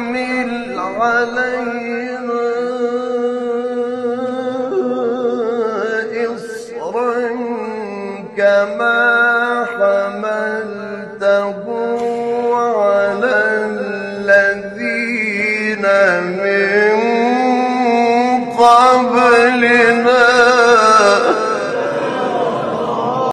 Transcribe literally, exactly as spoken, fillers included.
تحمل علينا إصرا كما حملته على الذين من قبلنا